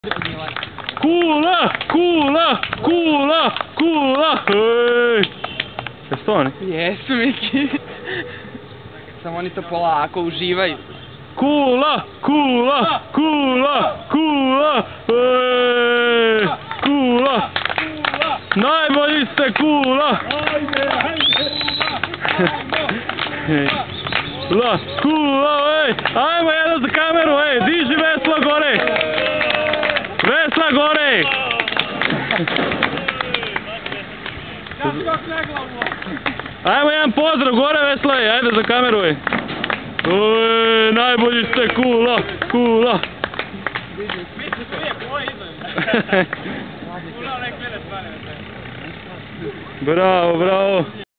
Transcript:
Kula, kula, kula, kula, hej! Jesu to oni? Jesu, Miki. Samo oni to polako uživaju. Kula, kula, kula, kula, hej! Kula! Najbolji ste, kula! La, kula, ej! Ajmo jedno za kameru, ej! Diži vesla gore! Vesla gore! Ajmo jedan pozdrav gore, vesla, ej! Ajde za kameru, ej! Oj, najbolji ste, kula, kula! Bravo, bravo!